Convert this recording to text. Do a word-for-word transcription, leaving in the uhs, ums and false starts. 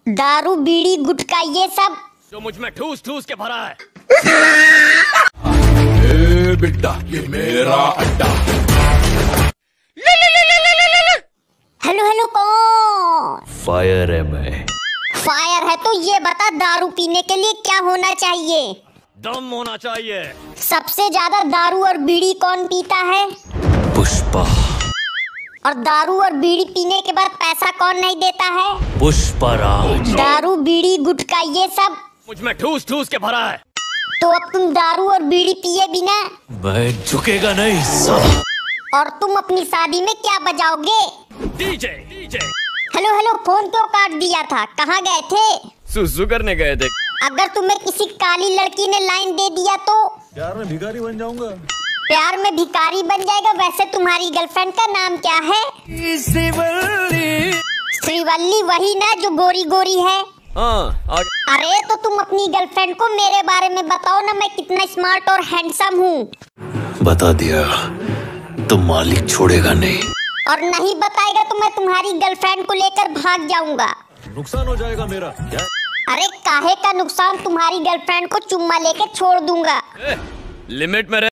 दारू बीड़ी गुटखा ये सब जो मुझ में ठूस ठूस के भरा है। ए बेटा ये मेरा अड्डा। हेलो हेलो कौन? फायर है मैं। फायर है तो ये बता, दारू पीने के लिए क्या होना चाहिए? दम होना चाहिए। सबसे ज्यादा दारू और बीड़ी कौन पीता है? पुष्पा। और दारू और बीड़ी पीने के बाद पैसा कौन नहीं देता है? पुष्पराज। दारू बीड़ी गुटखा ये सब मुझ में ठूस ठूस के भरा है। तो अब तुम दारू और बीड़ी पिए बिना मैं झुकेगा नहीं साला। और तुम अपनी शादी में क्या बजाओगे? DJ DJ. Hello hello phone क्यों काट दिया था? कहाँ गए थे? सुसु करने गए थे। अगर तुम्हें किसी काली लड़की ने लाइन दे दिया तो? प्यार में भिखारी बन जाऊंगा। प्यार में भिखारी बन जाएगा? वैसे तुम्हारी गर्लफ्रेंड का नाम क्या है? श्रीवल्ली। श्रीवल्ली वही ना जो गोरी गोरी है? हाँ आगे। अरे तो तुम अपनी गर्लफ्रेंड को मेरे बारे में बताओ ना, मैं कितना स्मार्ट और हैंडसम हूँ। बता दिया तो मालिक छोड़ेगा नहीं। और नहीं बताएगा तो मैं तुम्हारी गर्लफ्रेंड को लेकर भाग जाऊंगा। नुकसान हो जाएगा मेरा। क्या? अरे काहे का नुकसान, तुम्हारी गर्लफ्रेंड को चुम्मा लेके छोड़ दूंगा। लिमिट में रह।